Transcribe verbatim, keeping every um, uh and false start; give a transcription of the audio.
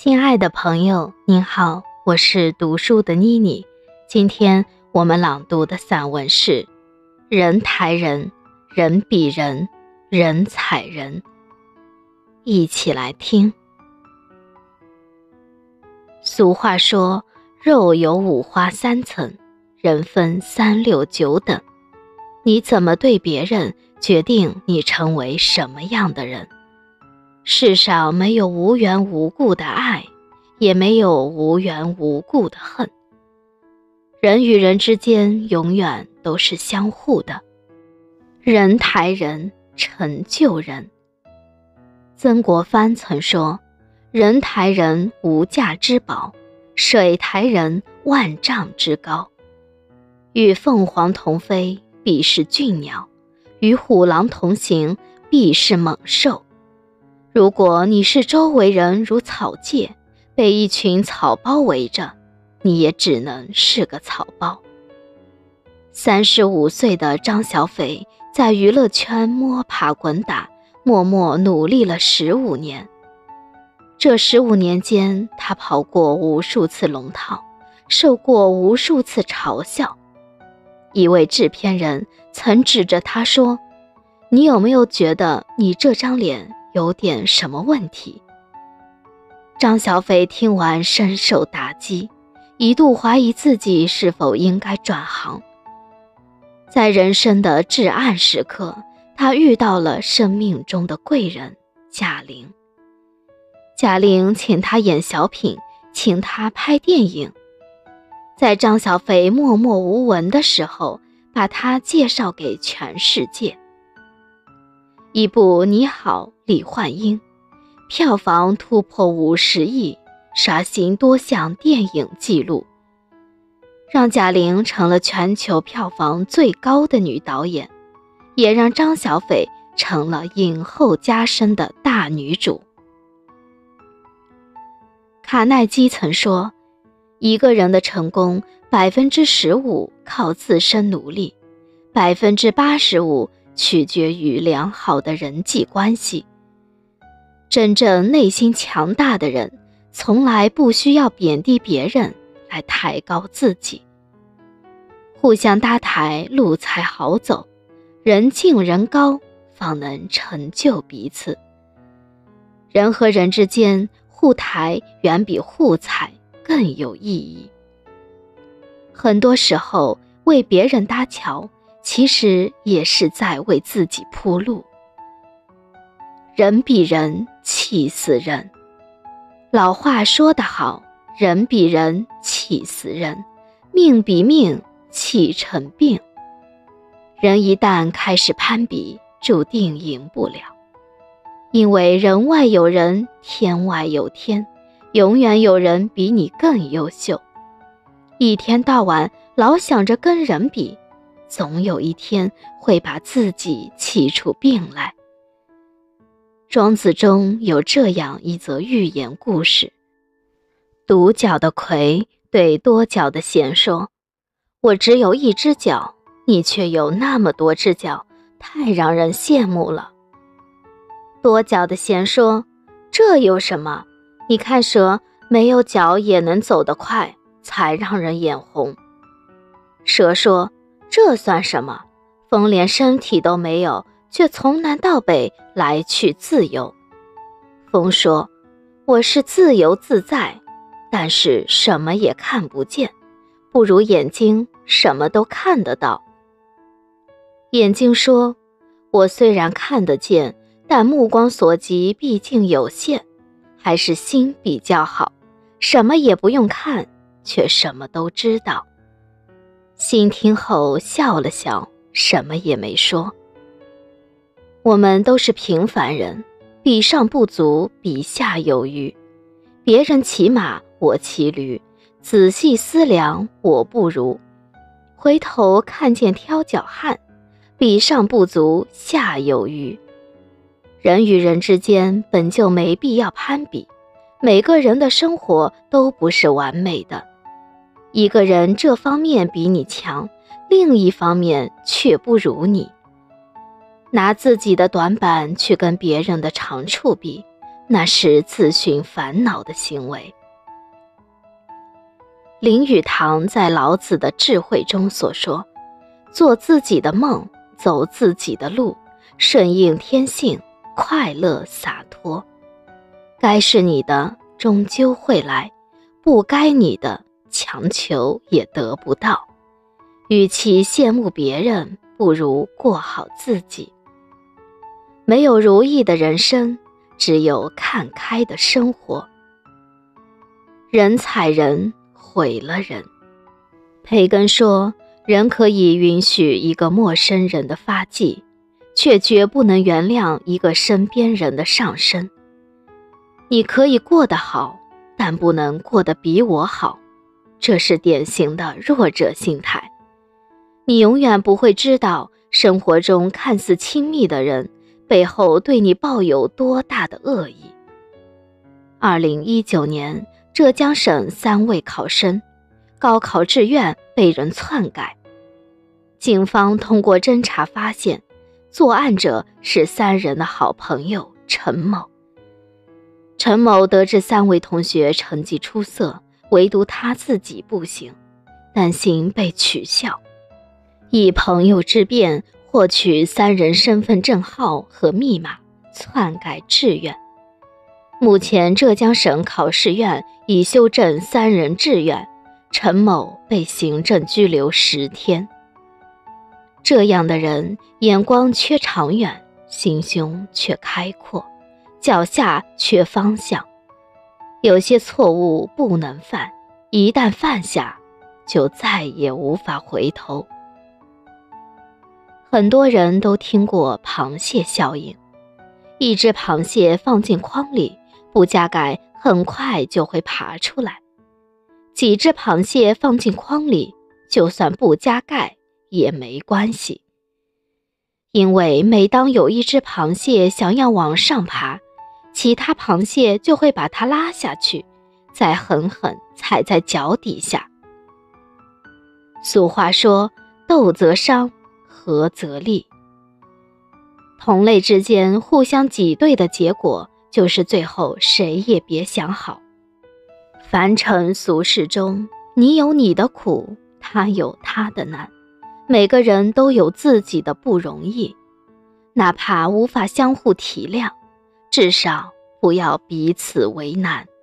亲爱的朋友，您好，我是读书的妮妮。今天我们朗读的散文是人抬人，人比人，人踩人。一起来听。俗话说，肉有五花三层，人分三六九等。你怎么对别人，决定你成为什么样的人。世上没有无缘无故的爱，也没有无缘无故的恨。人与人之间永远都是相互的，人抬人，成就人。曾国藩曾说，人抬人无价之宝，水抬人万丈之高。与凤凰同飞，必是俊鸟；与虎狼同行，必是猛兽。如果你是周围人如草芥，被一群草包围着，你也只能是个草包。三十五岁的张小斐在娱乐圈摸爬滚打，默默努力了十五年。这十五年间，他跑过无数次龙套，受过无数次嘲笑。一位制片人曾指着他说，你有没有觉得你这张脸有点什么问题？张小斐听完深受打击，一度怀疑自己是否应该转行。在人生的至暗时刻，他遇到了生命中的贵人贾玲。贾玲请他演小品，请他拍电影。在张小斐默默无闻的时候，把他介绍给全世界。一部《你好，李焕英》票房突破五十亿，刷新多项电影纪录，让贾玲成了全球票房最高的女导演，也让张小斐成了影后加身的大女主。卡耐基曾说，一个人的成功，百分之十五靠自身努力，百分之八十五取决于良好的人际关系。真正内心强大的人，从来不需要贬低别人来抬高自己。互相搭台，路才好走，人敬人高，方能成就彼此。人和人之间互抬远比互踩更有意义。很多时候，为别人搭桥，其实也是在为自己铺路。人比人，气死人。老话说得好，人比人，气死人；命比命，气成病。人一旦开始攀比，注定赢不了。因为人外有人，天外有天，永远有人比你更优秀。一天到晚老想着跟人比，总有一天会把自己气出病来。庄子中有这样一则寓言故事。独角的魁对多角的贤说，我只有一只脚，你却有那么多只脚，太让人羡慕了。多角的贤说，这有什么？你看蛇没有脚也能走得快，才让人眼红。蛇说，这算什么？风连身体都没有，却从南到北来去自由。风说，我是自由自在，但是什么也看不见，不如眼睛什么都看得到。眼睛说，我虽然看得见，但目光所及毕竟有限，还是心比较好，什么也不用看，却什么都知道。心听后笑了笑，什么也没说。我们都是平凡人，比上不足，比下有余。别人骑马，我骑驴，仔细思量，我不如。回头看见挑脚汉，比上不足，下有余。人与人之间本就没必要攀比，每个人的生活都不是完美的。一个人这方面比你强，另一方面却不如你。拿自己的短板去跟别人的长处比， 那是自寻烦恼的行为。林语堂在老子的智慧中所说，做自己的梦，走自己的路，顺应天性，快乐洒脱。该是你的终究会来，不该你的强求也得不到。与其羡慕别人，不如过好自己。没有如意的人生，只有看开的生活。人踩人，毁了人。培根说，人可以允许一个陌生人的发迹，却绝不能原谅一个身边人的上升。你可以过得好，但不能过得比我好，这是典型的弱者心态。你永远不会知道，生活中看似亲密的人，背后对你抱有多大的恶意。二零一九年，浙江省三位考生高考志愿被人篡改，警方通过侦查发现，作案者是三人的好朋友陈某。陈某得知三位同学成绩出色，唯独他自己不行，担心被取笑，以朋友之便获取三人身份证号和密码，篡改志愿。目前浙江省考试院已修正三人志愿，陈某被行政拘留十天。这样的人眼光缺长远，心胸却开阔，脚下缺方向。有些错误不能犯，一旦犯下，就再也无法回头。很多人都听过螃蟹效应，一只螃蟹放进筐里，不加盖很快就会爬出来。几只螃蟹放进筐里，就算不加盖也没关系。因为每当有一只螃蟹想要往上爬，其他螃蟹就会把它拉下去，再狠狠踩在脚底下。俗话说，斗则伤，和则利。同类之间互相挤兑的结果，就是最后谁也别想好。凡尘俗世中，你有你的苦，他有他的难，每个人都有自己的不容易。哪怕无法相互体谅，至少不要彼此为难。